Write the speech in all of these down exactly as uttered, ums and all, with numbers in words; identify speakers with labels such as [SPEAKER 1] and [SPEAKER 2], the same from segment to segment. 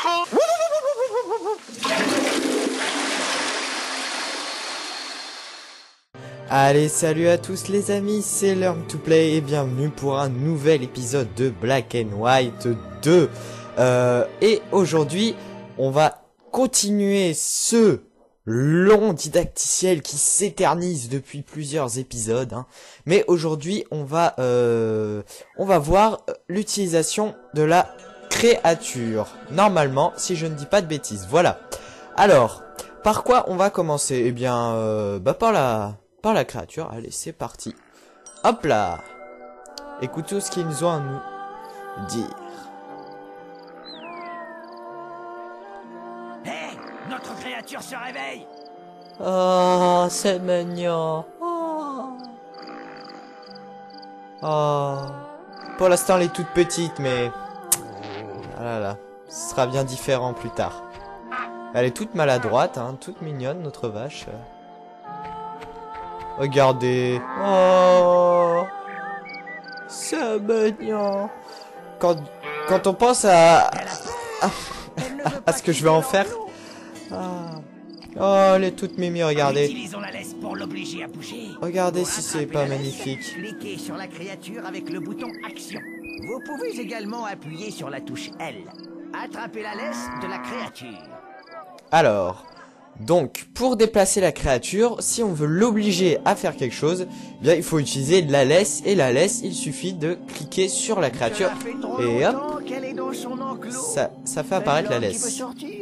[SPEAKER 1] Allez, salut à tous les amis, c'est Learn to Play et bienvenue pour un nouvel épisode de Black and White deux. Euh, et aujourd'hui, on va continuer ce long didacticiel qui s'éternise depuis plusieurs épisodes. Hein. Mais aujourd'hui, on va euh, on va voir l'utilisation de la créature. Normalement, si je ne dis pas de bêtises. Voilà. Alors, par quoi on va commencer? Eh bien, euh, bah par la... par la créature. Allez, c'est parti. Hop là. Écoutez ce qu'ils nous ont à nous dire.
[SPEAKER 2] Hé, hey, notre créature se réveille.
[SPEAKER 1] Oh, c'est mignon. Oh. Oh. Pour l'instant, elle est toute petite, mais... Ah là là. Ce sera bien différent plus tard. Elle est toute maladroite, hein, toute mignonne, notre vache. Regardez. Oh. C'est mignon. Quand, quand on pense à... à, à ce que je vais en faire... Ah. Oh, elle est toute mimi, regardez.
[SPEAKER 2] Utilisons la laisse pour l'obliger à bouger.
[SPEAKER 1] Regardez
[SPEAKER 2] Pour
[SPEAKER 1] si c'est pas
[SPEAKER 2] attraper la
[SPEAKER 1] magnifique.
[SPEAKER 2] laisse, cliquez sur la créature avec le bouton action. Vous pouvez également appuyer sur la touche L. Attrapez la laisse de la créature.
[SPEAKER 1] Alors, donc, pour déplacer la créature, si on veut l'obliger à faire quelque chose, eh bien, il faut utiliser de la laisse. Et la laisse, il suffit de cliquer sur la créature. Et hop, ça, ça fait apparaître la laisse.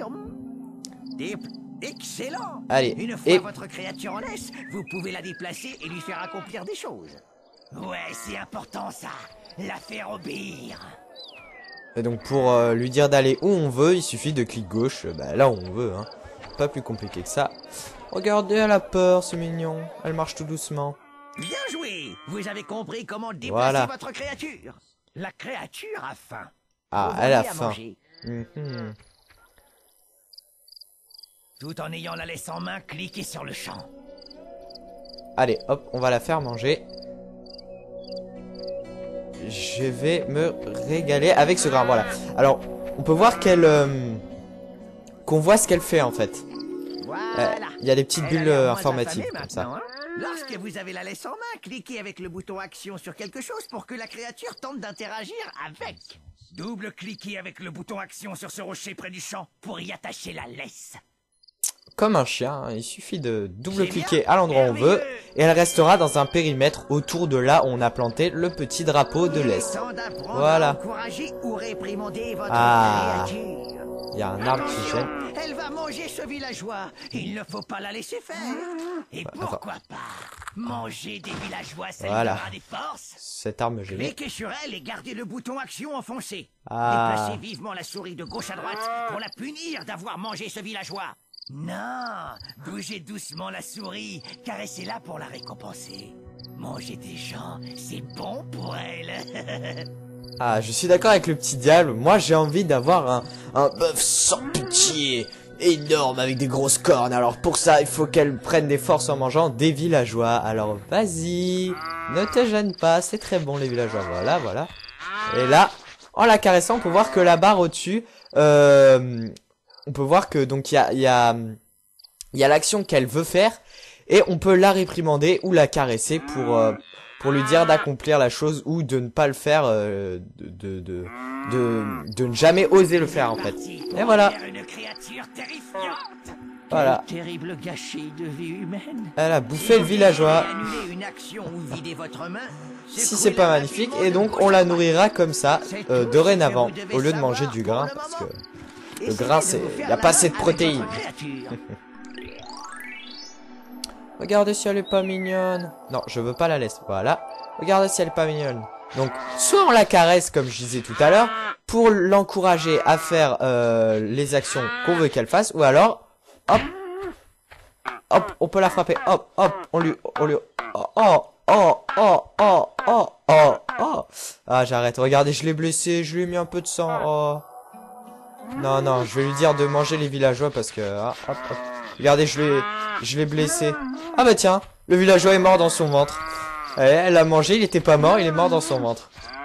[SPEAKER 2] Excellent.
[SPEAKER 1] Allez,
[SPEAKER 2] une fois
[SPEAKER 1] et...
[SPEAKER 2] votre créature en laisse, vous pouvez la déplacer et lui faire accomplir des choses. Ouais, c'est important ça, la faire obéir.
[SPEAKER 1] Et donc pour euh, lui dire d'aller où on veut, il suffit de clic gauche, euh, bah, là où on veut, hein. Pas plus compliqué que ça. Regardez, elle a peur, c'est mignon. Elle marche tout doucement.
[SPEAKER 2] Bien joué. Vous avez compris comment déplacer
[SPEAKER 1] Voilà.
[SPEAKER 2] votre créature. La créature a faim.
[SPEAKER 1] Ah,
[SPEAKER 2] Vous
[SPEAKER 1] elle a
[SPEAKER 2] voyez à
[SPEAKER 1] faim.
[SPEAKER 2] manger.
[SPEAKER 1] Mm-hmm.
[SPEAKER 2] Tout en ayant la laisse en main, cliquez sur le champ.
[SPEAKER 1] Allez, hop, on va la faire manger. Je vais me régaler avec ce grain, voilà. Alors, on peut voir qu'elle... Euh, qu'on voit ce qu'elle fait, en fait.
[SPEAKER 2] Voilà.
[SPEAKER 1] Il euh, y a des petites
[SPEAKER 2] Elle
[SPEAKER 1] bulles
[SPEAKER 2] a l'air
[SPEAKER 1] euh,
[SPEAKER 2] moins
[SPEAKER 1] informatives,
[SPEAKER 2] affamée
[SPEAKER 1] comme ça.
[SPEAKER 2] maintenant, hein. Lorsque vous avez la laisse en main, cliquez avec le bouton action sur quelque chose pour que la créature tente d'interagir avec. Double-cliquez avec le bouton action sur ce rocher près du champ pour y attacher la laisse.
[SPEAKER 1] Comme un chien, hein, il suffit de double-cliquer à l'endroit où on veut et elle restera dans un périmètre autour de là où on a planté le petit drapeau de laisse. Voilà. Ah, il y a un arbre qui gêne.
[SPEAKER 2] Elle va manger ce villageois. Il ne faut pas la laisser faire. Et pourquoi pas manger des villageois, ça lui donnera des forces.
[SPEAKER 1] Cette arme me gêne.
[SPEAKER 2] Cliquez sur elle et gardez le bouton action enfoncé.
[SPEAKER 1] Ah.
[SPEAKER 2] Déplacez vivement la souris de gauche à droite pour la punir d'avoir mangé ce villageois. Non, bougez doucement la souris, caressez-la pour la récompenser. Manger des gens, c'est bon pour elle.
[SPEAKER 1] Ah, je suis d'accord avec le petit diable. Moi, j'ai envie d'avoir un, un bœuf sans pitié, énorme, avec des grosses cornes. Alors pour ça, il faut qu'elle prenne des forces en mangeant des villageois. Alors vas-y, ne te gêne pas, c'est très bon les villageois. Voilà, voilà. Et là, en la caressant, on peut voir que la barre au-dessus... Euh, on peut voir que donc il y a il y a il y a l'action qu'elle veut faire et on peut la réprimander ou la caresser pour euh, pour lui dire d'accomplir la chose ou de ne pas le faire, euh, de, de de de de ne jamais oser le faire en fait. Et voilà. Voilà.
[SPEAKER 2] Terrible gâchis de vie humaine.
[SPEAKER 1] Elle a bouffé le villageois.
[SPEAKER 2] Une action ou vider votre main,
[SPEAKER 1] si c'est pas magnifique, et donc on la nourrira comme ça euh, dorénavant au lieu de manger du grain parce que le grain, c'est... il n'y a pas assez de protéines. Regardez si elle est pas mignonne. Non, je veux pas la laisse. Voilà. Regardez si elle est pas mignonne. Donc, soit on la caresse, comme je disais tout à l'heure, pour l'encourager à faire euh, les actions qu'on veut qu'elle fasse, ou alors, hop, hop, on peut la frapper. Hop, hop, on lui... On lui oh, oh, oh, oh, oh, oh, oh, oh. Ah, j'arrête. Regardez, je l'ai blessé, je lui ai mis un peu de sang. Oh. Non, non, je vais lui dire de manger les villageois parce que... Ah, hop, hop. Regardez, je l'ai je l'ai blessé. Ah bah tiens, le villageois est mort dans son ventre. Elle, elle a mangé, il était pas mort, il est mort dans son ventre.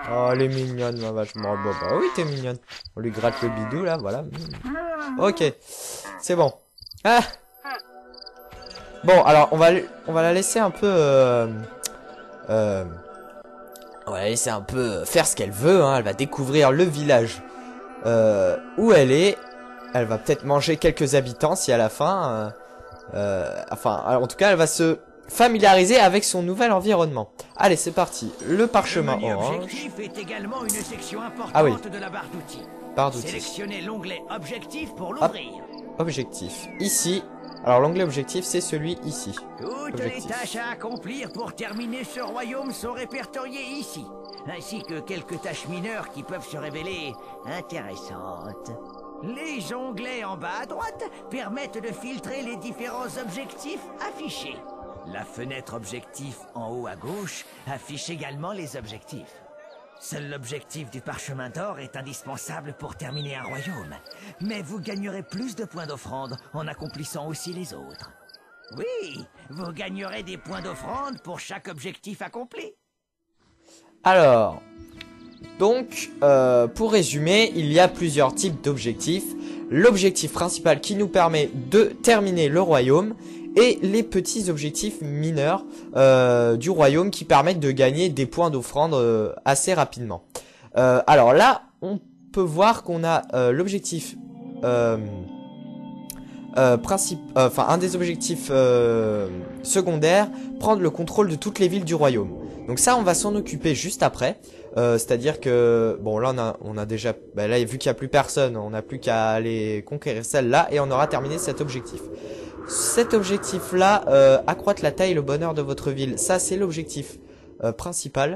[SPEAKER 1] Oh, elle est mignonne, ma vache. Bon, bah, bah oui, t'es mignonne. On lui gratte le bidou, là, voilà. Ok, c'est bon. Ah. Bon, alors, on va, on va la laisser un peu... Euh, euh, on va la laisser un peu faire ce qu'elle veut, hein. Elle va découvrir le village euh, où elle est. Elle va peut-être manger quelques habitants si à la fin... Euh, euh, enfin, en tout cas, elle va se... familiariser avec son nouvel environnement. Allez, c'est parti. Le parchemin
[SPEAKER 2] Le menu
[SPEAKER 1] orange.
[SPEAKER 2] objectif est également une section importante
[SPEAKER 1] Ah oui.
[SPEAKER 2] de la barre d'outils.
[SPEAKER 1] Barre d'outils.
[SPEAKER 2] Sélectionnez l'onglet objectif pour l'ouvrir.
[SPEAKER 1] Objectif. Ici. Alors l'onglet objectif, c'est celui ici.
[SPEAKER 2] Toutes
[SPEAKER 1] Objectif.
[SPEAKER 2] les tâches à accomplir pour terminer ce royaume sont répertoriées ici, ainsi que quelques tâches mineures qui peuvent se révéler intéressantes. Les onglets en bas à droite permettent de filtrer les différents objectifs affichés. La fenêtre objectif en haut à gauche affiche également les objectifs. Seul l'objectif du parchemin d'or est indispensable pour terminer un royaume. Mais vous gagnerez plus de points d'offrande en accomplissant aussi les autres. Oui, vous gagnerez des points d'offrande pour chaque objectif accompli.
[SPEAKER 1] Alors, donc, euh, pour résumer, il y a plusieurs types d'objectifs. L'objectif principal qui nous permet de terminer le royaume et les petits objectifs mineurs euh, du royaume qui permettent de gagner des points d'offrande euh, assez rapidement. Euh, alors là, on peut voir qu'on a euh, l'objectif euh, euh, principe, euh, enfin un des objectifs euh, secondaires, prendre le contrôle de toutes les villes du royaume. Donc ça, on va s'en occuper juste après. Euh, C'est-à-dire que, bon là on a, on a déjà, bah là vu qu'il n'y a plus personne, on n'a plus qu'à aller conquérir celle-là et on aura terminé cet objectif. Cet objectif-là, euh, accroître la taille et le bonheur de votre ville, ça c'est l'objectif euh, principal.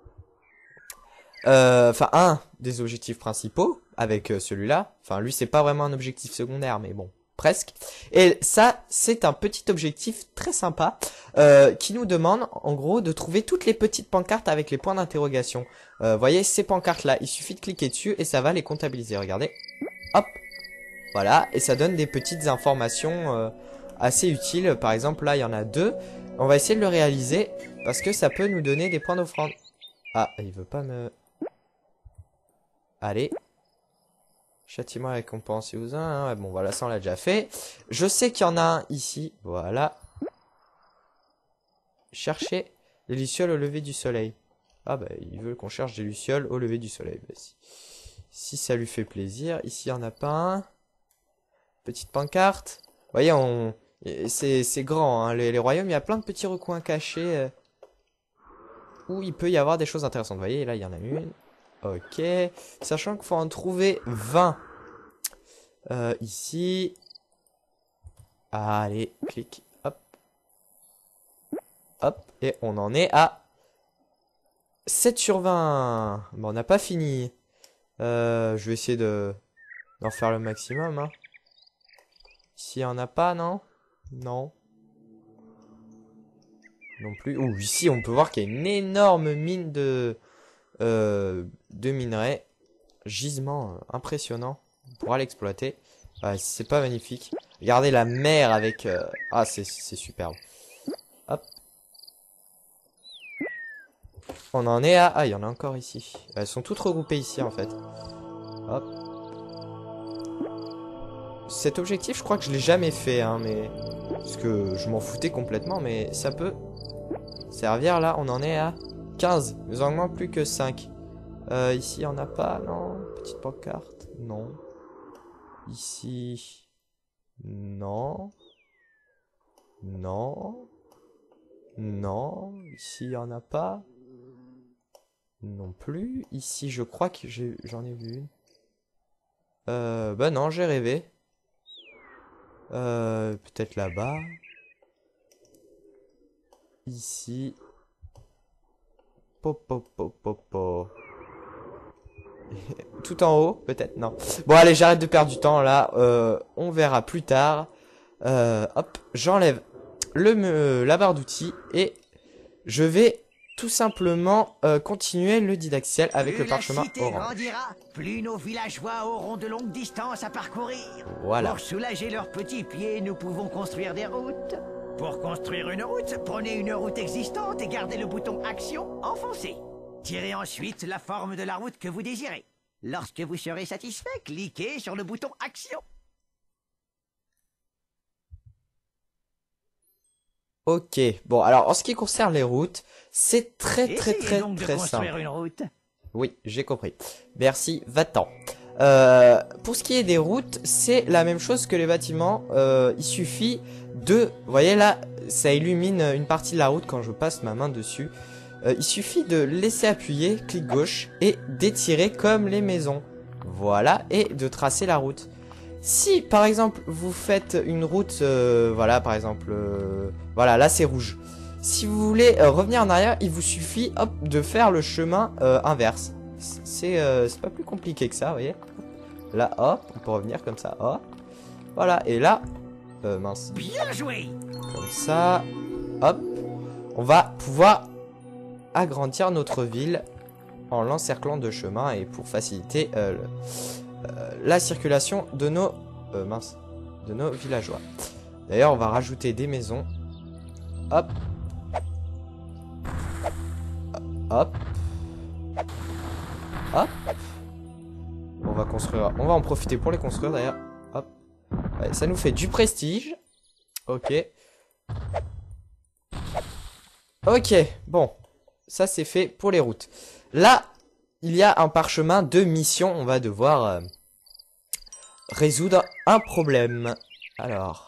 [SPEAKER 1] Enfin, euh, un des objectifs principaux avec euh, celui-là. Enfin, lui c'est pas vraiment un objectif secondaire, mais bon, presque. Et ça, c'est un petit objectif très sympa euh, qui nous demande, en gros, de trouver toutes les petites pancartes avec les points d'interrogation. Euh, voyez, ces pancartes-là, il suffit de cliquer dessus et ça va les comptabiliser. Regardez, hop, voilà, et ça donne des petites informations euh, assez utiles. Par exemple, là, il y en a deux. On va essayer de le réaliser parce que ça peut nous donner des points d'offrande. Ah, il veut pas me... Allez. Châtiment et récompense aux uns. Hein. Bon, voilà, ça on l'a déjà fait. Je sais qu'il y en a un ici. Voilà. Chercher les lucioles au lever du soleil. Ah bah, il veut qu'on cherche des lucioles au lever du soleil. Bah, si. si ça lui fait plaisir. Ici, il n'y en a pas un. Petite pancarte. Vous voyez, on... c'est grand. Hein. Les, les royaumes, il y a plein de petits recoins cachés. Euh, où il peut y avoir des choses intéressantes. Vous voyez, là, il y en a une. Ok. Sachant qu'il faut en trouver vingt. Euh, ici. Allez, clic. Hop. Hop. Et on en est à sept sur vingt. Bon, on n'a pas fini. Euh, je vais essayer de d'en faire le maximum. Hein. Ici, il n'y en a pas, non? Non. Non plus. Ouh, ici, on peut voir qu'il y a une énorme mine de... Euh, de minerais, gisement euh, impressionnant. On pourra l'exploiter. Ouais, c'est pas magnifique. Regardez la mer avec... Euh... Ah, c'est superbe. Hop. On en est à... Ah, il y en a encore ici. Elles sont toutes regroupées ici, en fait. Hop. Cet objectif, je crois que je l'ai jamais fait, hein, mais... Parce que je m'en foutais complètement, mais ça peut servir, là. On en est à... quinze, nous en manque plus que cinq. Euh, ici, il n'y en a pas, non. Petite pancarte, non. Ici, non. Non. Non. Ici, il n'y en a pas. Non plus. Ici, je crois que j'en ai, ai vu une. Euh, bah non, j'ai rêvé. Euh, peut-être là-bas. Ici. Pop, pop, pop, pop, pop. Tout en haut, peut-être, non. Bon, allez, j'arrête de perdre du temps, là. Euh, on verra plus tard. Euh, hop, j'enlève le euh, la barre d'outils et je vais tout simplement euh, continuer le didacticiel avec
[SPEAKER 2] plus
[SPEAKER 1] le parchemin
[SPEAKER 2] la cité
[SPEAKER 1] orange.
[SPEAKER 2] Grandira, plus nos villageois auront de longues distances à parcourir.
[SPEAKER 1] Voilà.
[SPEAKER 2] Pour soulager leurs petits pieds, nous pouvons construire des routes. Pour construire une route, prenez une route existante et gardez le bouton action enfoncé. Tirez ensuite la forme de la route que vous désirez. Lorsque vous serez satisfait, cliquez sur le bouton Action.
[SPEAKER 1] Ok, bon, alors en ce qui concerne les routes, c'est très très
[SPEAKER 2] Essayez
[SPEAKER 1] très
[SPEAKER 2] donc de
[SPEAKER 1] très
[SPEAKER 2] construire
[SPEAKER 1] simple.
[SPEAKER 2] une route.
[SPEAKER 1] Oui, j'ai compris. Merci, va-t'en. Euh, pour ce qui est des routes, c'est la même chose que les bâtiments. Euh, il suffit de... Vous voyez là, ça illumine une partie de la route quand je passe ma main dessus. Euh, il suffit de laisser appuyer, clic gauche, et d'étirer comme les maisons. Voilà, et de tracer la route. Si, par exemple, vous faites une route... Euh, voilà, par exemple... Euh, voilà, là c'est rouge. Si vous voulez euh, revenir en arrière, il vous suffit hop, de faire le chemin euh, inverse. C'est euh, pas plus compliqué que ça, vous voyez. Là, hop, on peut revenir comme ça, hop. Voilà, et là, euh, mince.
[SPEAKER 2] Bien joué.
[SPEAKER 1] Comme ça, hop. On va pouvoir agrandir notre ville en l'encerclant de chemin et pour faciliter euh, le, euh, la circulation de nos, euh, mince, de nos villageois. D'ailleurs, on va rajouter des maisons. Hop. Hop. Hop. On va construire. On va en profiter pour les construire d'ailleurs. Hop. Ouais, ça nous fait du prestige. Ok. Ok. Bon. Ça c'est fait pour les routes. Là, il y a un parchemin de mission. On va devoir euh, résoudre un problème. Alors.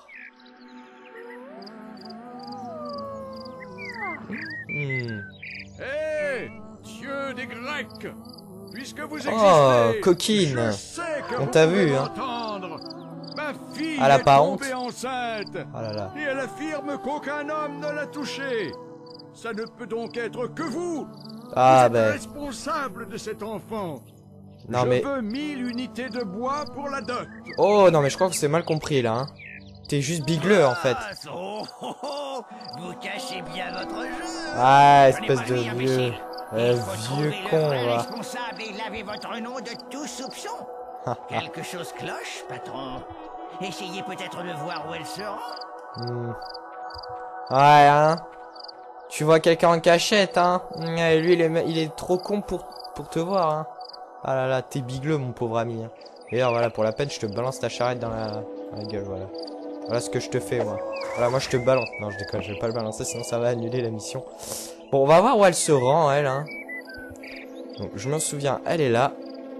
[SPEAKER 1] Hmm.
[SPEAKER 3] Hé, dieu des Grecs, puisque vous existez,
[SPEAKER 1] Oh, coquine.
[SPEAKER 3] je sais que
[SPEAKER 1] On
[SPEAKER 3] vous
[SPEAKER 1] t'a
[SPEAKER 3] pouvez
[SPEAKER 1] vu, hein.
[SPEAKER 3] m'entendre. Ma fille
[SPEAKER 1] Elle a
[SPEAKER 3] est
[SPEAKER 1] pas
[SPEAKER 3] tombée enceinte,
[SPEAKER 1] Oh là là.
[SPEAKER 3] et elle affirme qu'aucun homme ne l'a touchée. Ça ne peut donc être que vous.
[SPEAKER 1] Ah
[SPEAKER 3] vous êtes
[SPEAKER 1] ben.
[SPEAKER 3] responsable de cet enfant.
[SPEAKER 1] Non
[SPEAKER 3] je
[SPEAKER 1] mais.
[SPEAKER 3] veux mille unités de bois pour la dot.
[SPEAKER 1] Oh non mais je crois que c'est mal compris là. Hein. T'es juste bigleux en fait.
[SPEAKER 2] Ah, oh, oh, oh, vous cachez bien votre jeu.
[SPEAKER 1] Ah,
[SPEAKER 2] Je n'ai
[SPEAKER 1] espèce
[SPEAKER 2] pas
[SPEAKER 1] de
[SPEAKER 2] joué,
[SPEAKER 1] vieux.
[SPEAKER 2] imbécile.
[SPEAKER 1] Euh,
[SPEAKER 2] Il faut
[SPEAKER 1] vieux
[SPEAKER 2] trouver le
[SPEAKER 1] con,
[SPEAKER 2] vrai
[SPEAKER 1] va.
[SPEAKER 2] responsable et laver votre nom de tout soupçon. Quelque chose cloche, patron. Essayez peut-être de voir où elle sera.
[SPEAKER 1] Hmm. Ouais, hein. Tu vois quelqu'un en cachette, hein. Et lui, il est, il est trop con pour, pour te voir, hein. Ah là là, t'es bigleux, mon pauvre ami. Hein. D'ailleurs, voilà, pour la peine, je te balance ta charrette dans la, dans la gueule, voilà. Voilà ce que je te fais, moi. Voilà, moi, je te balance. Non, je déconne, je vais pas le balancer, sinon ça va annuler la mission. Bon, on va voir où elle se rend, elle, hein. Donc, je m'en souviens, elle est là.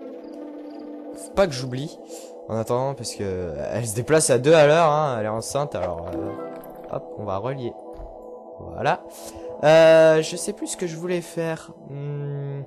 [SPEAKER 1] Faut pas que j'oublie. En attendant, parce que elle se déplace à deux à l'heure, hein. Elle est enceinte, alors... Euh, hop, on va relier. Voilà. Euh, je sais plus ce que je voulais faire. Hmm.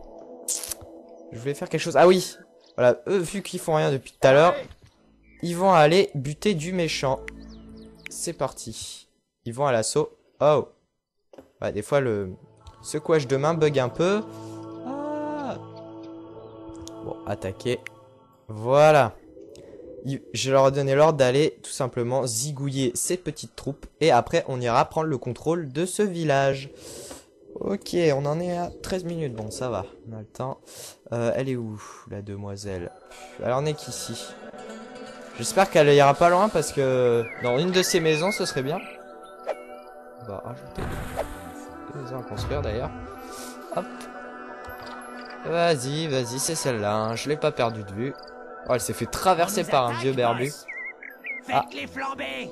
[SPEAKER 1] Je voulais faire quelque chose. Ah oui. Voilà, eux, vu qu'ils font rien depuis tout à l'heure, ils vont aller buter du méchant. C'est parti. Ils vont à l'assaut. Oh. Ouais, des fois, le secouage de main bug un peu. Ah. Bon, attaquer. Voilà. Je leur ai donné l'ordre d'aller tout simplement zigouiller ces petites troupes. Et après, on ira prendre le contrôle de ce village. Ok, on en est à treize minutes. Bon, ça va, on a le temps. Euh, elle est où, la demoiselle? Elle en est qu'ici. J'espère qu'elle ira pas loin parce que dans une de ces maisons, ce serait bien. On va rajouter deux maisons à construire d'ailleurs. Hop. Vas-y, vas-y, c'est celle-là. Hein. Je l'ai pas perdue de vue. Oh, elle s'est fait traverser par un vieux berbu. Ah.
[SPEAKER 2] Faites les flamber.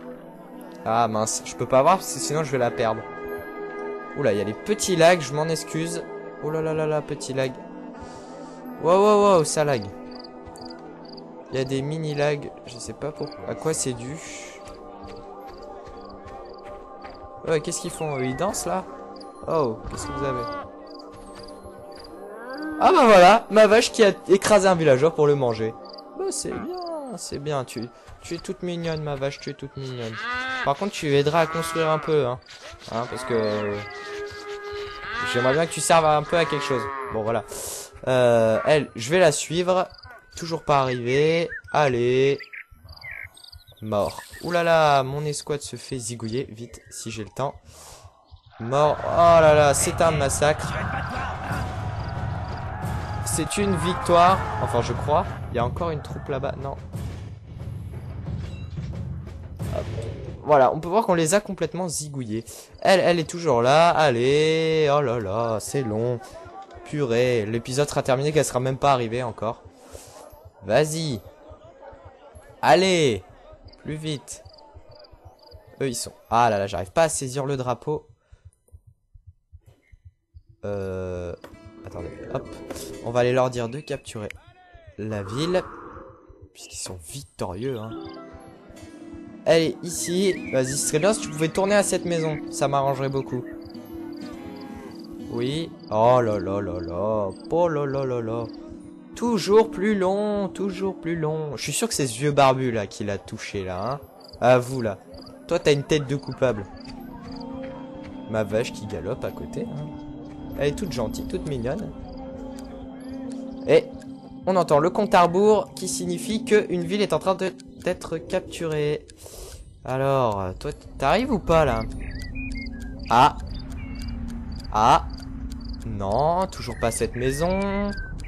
[SPEAKER 1] Ah mince, je peux pas voir parce que sinon je vais la perdre. Oula, il y a les petits lags, je m'en excuse. Oh là là là là, petit lag. Wow, wow, wow, ça lag. Il y a des mini lags, je sais pas pour... à quoi c'est dû. Ouais, qu'est-ce qu'ils font? Ils dansent là? Oh, qu'est-ce que vous avez? Ah bah voilà, ma vache qui a écrasé un villageois pour le manger. Bah c'est bien, c'est bien, tu, tu es toute mignonne ma vache, tu es toute mignonne. Par contre tu aideras à construire un peu, hein, hein parce que euh, j'aimerais bien que tu serves un peu à quelque chose. Bon voilà, euh, elle, je vais la suivre, toujours pas arrivé, allez, mort. Ouh là là, mon escouade se fait zigouiller, vite, si j'ai le temps. Mort, oh là là, c'est un massacre. C'est une victoire, enfin je crois. Il y a encore une troupe là-bas, non. Hop. Voilà, on peut voir qu'on les a complètement zigouillés. Elle, elle est toujours là, allez, oh là là, c'est long. Purée, l'épisode sera terminé qu'elle sera même pas arrivée encore. Vas-y. Allez. Plus vite. Eux, ils sont... Ah là là, j'arrive pas à saisir le drapeau. Euh... Attendez, hop. On va aller leur dire de capturer la ville. Puisqu'ils sont victorieux, hein. Allez, ici. Vas-y, ce serait bien si tu pouvais tourner à cette maison. Ça m'arrangerait beaucoup. Oui. Oh là là là là. Oh là là là là. Toujours plus long, toujours plus long. Je suis sûr que c'est ce vieux barbu là qui l'a touché là, hein. À vous là. Toi t'as une tête de coupable. Ma vache qui galope à côté, hein. Elle est toute gentille, toute mignonne. Et on entend le compte à rebours qui signifie qu'une ville est en train d'être capturée. Alors, toi t'arrives ou pas là? Ah. Ah. Non, toujours pas cette maison.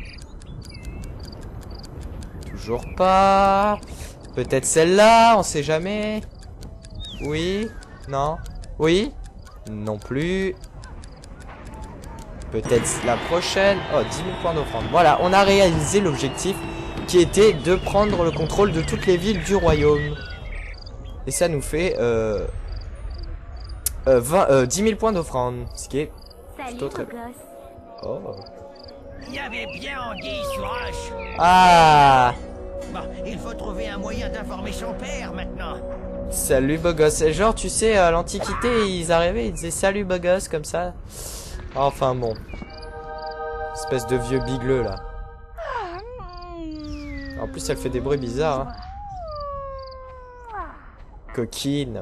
[SPEAKER 1] Toujours pas. Peut-être celle-là, on sait jamais. Oui. Non. Oui. Non plus. Peut-être la prochaine. Oh, dix mille points d'offrande. Voilà, on a réalisé l'objectif qui était de prendre le contrôle de toutes les villes du royaume. Et ça nous fait euh, euh, vingt, euh, dix mille points d'offrande. Ce qui est plutôt très bien. Oh.
[SPEAKER 2] Il y avait bien anguille sous roche.
[SPEAKER 1] Ah.
[SPEAKER 2] Bon, il faut trouver un moyen d'informer son père maintenant.
[SPEAKER 1] Salut beau gosse. Et genre tu sais à l'Antiquité ils arrivaient ils disaient salut beau gosse comme ça. Enfin bon. Espèce de vieux bigleux là. En plus elle fait des bruits bizarres, hein. Coquine.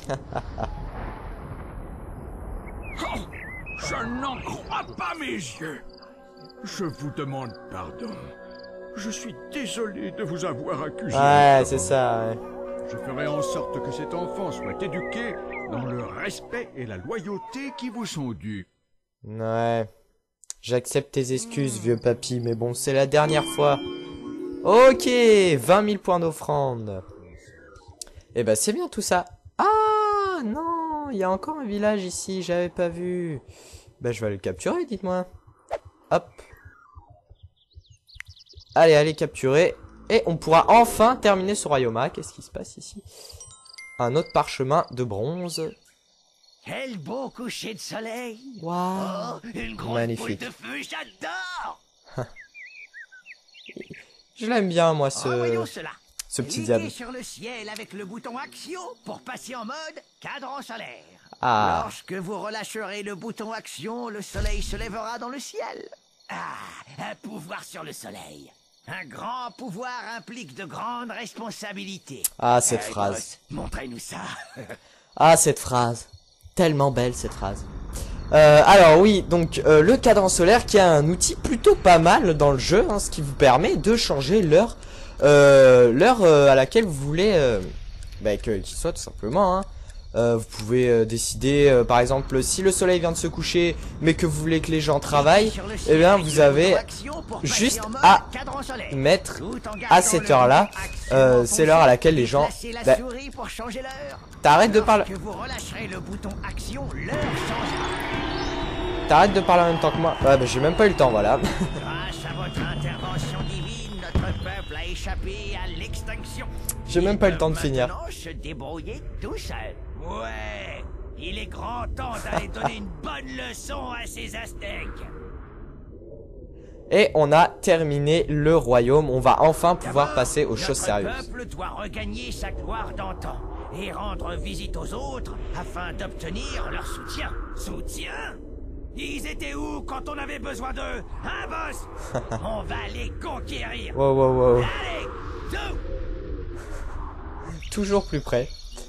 [SPEAKER 3] Je n'en crois pas mes yeux. Je vous demande pardon. Je suis désolé de vous avoir accusé.
[SPEAKER 1] Ouais, c'est ça, ouais.
[SPEAKER 3] Je ferai en sorte que cet enfant soit éduqué dans le respect et la loyauté qui vous sont dus.
[SPEAKER 1] Ouais. J'accepte tes excuses, vieux papy, mais bon, c'est la dernière fois. Ok, vingt mille points d'offrande. Eh ben, c'est bien tout ça. Ah, non, il y a encore un village ici, j'avais pas vu. Ben, je vais aller le capturer, dites-moi. Hop. Allez, allez, capturer. Et on pourra enfin terminer ce royaume. Ah, qu'est-ce qui se passe ici? Un autre parchemin de bronze.
[SPEAKER 2] Quel beau coucher de soleil.
[SPEAKER 1] Waouh.
[SPEAKER 2] Oh, une grosse
[SPEAKER 1] Magnifique.
[SPEAKER 2] boule de feu, j'adore.
[SPEAKER 1] Je l'aime bien, moi,
[SPEAKER 2] Oh, voyons
[SPEAKER 1] ce,
[SPEAKER 2] cela.
[SPEAKER 1] ce petit
[SPEAKER 2] Cliquez
[SPEAKER 1] diable.
[SPEAKER 2] sur le ciel avec le bouton Action pour passer en mode cadran solaire.
[SPEAKER 1] Ah.
[SPEAKER 2] Lorsque vous relâcherez le bouton Action, le soleil se lèvera dans le ciel. Ah, un pouvoir sur le soleil. Un grand pouvoir implique de grandes responsabilités.
[SPEAKER 1] Ah, cette
[SPEAKER 2] Hey,
[SPEAKER 1] phrase.
[SPEAKER 2] boss, montrez-nous ça.
[SPEAKER 1] Ah, cette phrase. Tellement belle, cette phrase. Euh, alors oui, donc euh, le cadran solaire qui est un outil plutôt pas mal dans le jeu, hein, ce qui vous permet de changer l'heure euh, l'heure euh, à laquelle vous voulez euh, bah, que qu'il soit tout simplement. Hein. Euh, vous pouvez euh, décider, euh, par exemple, si le soleil vient de se coucher, mais que vous voulez que les gens travaillent, eh bien vous avez juste à mettre à cette heure-là, euh, c'est l'heure à laquelle les gens... Bah, t'arrêtes de parler... T'arrêtes de parler en même temps que moi. Ouais, bah j'ai même pas eu le temps, voilà.
[SPEAKER 2] Grâce à votre intervention divine, notre peuple a échappé à l'extinction.
[SPEAKER 1] J'ai même pas eu le temps de finir.
[SPEAKER 2] Maintenant, se débrouiller tout seul. Ouais, il est grand temps d'aller donner une bonne leçon à ces Aztèques.
[SPEAKER 1] Et on a terminé le royaume. On va enfin pouvoir passer aux choses sérieuses.
[SPEAKER 2] Notre peuple doit regagner sa gloire d'antan et rendre visite aux autres afin d'obtenir leur soutien. Soutien? Ils étaient où quand on avait besoin d'eux? Hein, boss? On va les conquérir.
[SPEAKER 1] Wow, wow, wow.
[SPEAKER 2] Allez, tout.
[SPEAKER 1] Toujours plus près.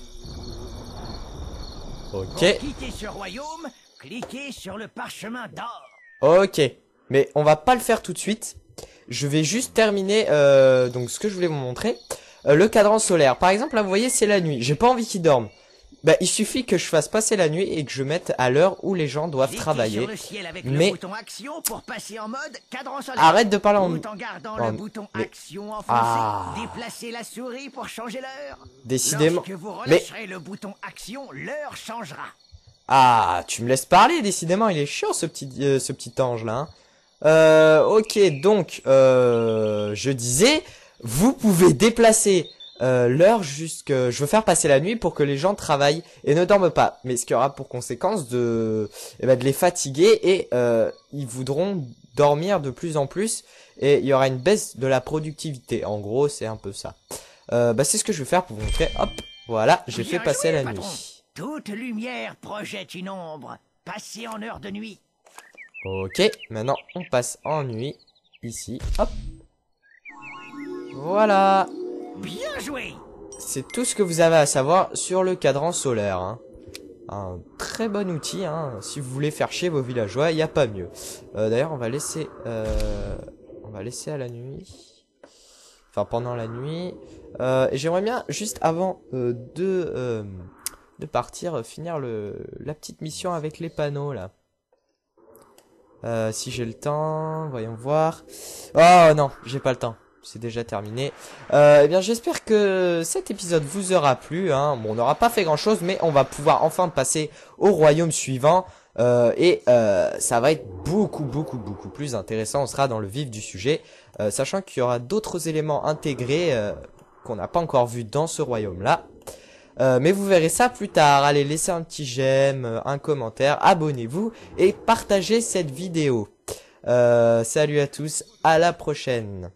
[SPEAKER 1] Ok.
[SPEAKER 2] Pour quitter ce royaume, cliquez sur le parchemin d'or.
[SPEAKER 1] Ok. Mais on va pas le faire tout de suite. Je vais juste terminer euh, donc ce que je voulais vous montrer. Euh, le cadran solaire. Par exemple, là, vous voyez, c'est la nuit. J'ai pas envie qu'ils dorment. Bah, il suffit que je fasse passer la nuit et que je mette à l'heure où les gens doivent
[SPEAKER 2] Cliquez
[SPEAKER 1] travailler.
[SPEAKER 2] sur le ciel avec
[SPEAKER 1] Mais
[SPEAKER 2] le bouton action pour passer en mode cadran solaire.
[SPEAKER 1] arrête de parler en...
[SPEAKER 2] Tout en gardant
[SPEAKER 1] en-
[SPEAKER 2] le bouton
[SPEAKER 1] mais-
[SPEAKER 2] action enfoncé.
[SPEAKER 1] Ah.
[SPEAKER 2] Déplacez la souris pour changer l'heure.
[SPEAKER 1] Décidément.
[SPEAKER 2] Lorsque vous
[SPEAKER 1] Mais
[SPEAKER 2] relâcherez le bouton action, l'heure changera.
[SPEAKER 1] ah, tu me laisses parler. Décidément, il est chiant ce petit euh, ce petit ange là. Hein. Euh, ok, donc, euh, je disais, vous pouvez déplacer euh, l'heure jusque... Je veux faire passer la nuit pour que les gens travaillent et ne dorment pas. Mais ce qui aura pour conséquence de, eh ben, de les fatiguer et euh, ils voudront dormir de plus en plus. Et il y aura une baisse de la productivité. En gros, c'est un peu ça. Euh, bah, c'est ce que je vais faire pour vous montrer. Hop, voilà, j'ai fait
[SPEAKER 2] Bien
[SPEAKER 1] passer
[SPEAKER 2] joué,
[SPEAKER 1] la
[SPEAKER 2] patron.
[SPEAKER 1] nuit.
[SPEAKER 2] Toute lumière projette une ombre. Passez en heure de nuit.
[SPEAKER 1] Ok, maintenant on passe en nuit. Ici, hop. Voilà.
[SPEAKER 2] Bien joué.
[SPEAKER 1] C'est tout ce que vous avez à savoir sur le cadran solaire. Hein. Un très bon outil. Hein. Si vous voulez faire chier vos villageois, il n'y a pas mieux. Euh, D'ailleurs, on va laisser, euh, on va laisser à la nuit. Enfin, pendant la nuit. Euh, et j'aimerais bien, juste avant euh, de, euh, de partir, finir le, la petite mission avec les panneaux là. Euh, si j'ai le temps, voyons voir. Oh non, j'ai pas le temps. C'est déjà terminé. Euh, eh bien, j'espère que cet épisode vous aura plu. Hein. Bon, on n'aura pas fait grand-chose, mais on va pouvoir enfin passer au royaume suivant. Euh, et euh, ça va être beaucoup, beaucoup, beaucoup plus intéressant. On sera dans le vif du sujet, euh, sachant qu'il y aura d'autres éléments intégrés euh, qu'on n'a pas encore vus dans ce royaume-là. Euh, mais vous verrez ça plus tard. Allez, laissez un petit j'aime, un commentaire, abonnez-vous et partagez cette vidéo. Euh, salut à tous, à la prochaine.